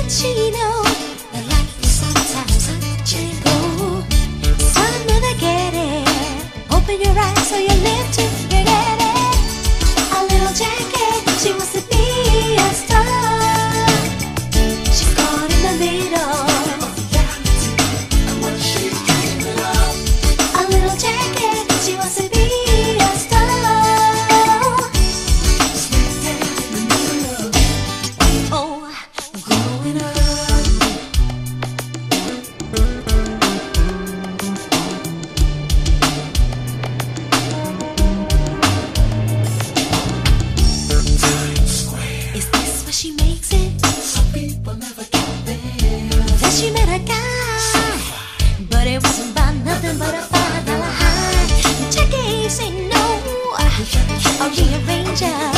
She know that life is sometimes unchainable. Some never get it. Open your eyes so you live to forget it. A little Jackie, she wants to be a star. She's caught in the middle. A little Jackie, she wants to be a star. Oh, growing up. Is this where she makes it? Some people never get there. Then she met a guy, but it wasn't about nothing but a $5 high. Jackie say no, a rearranger.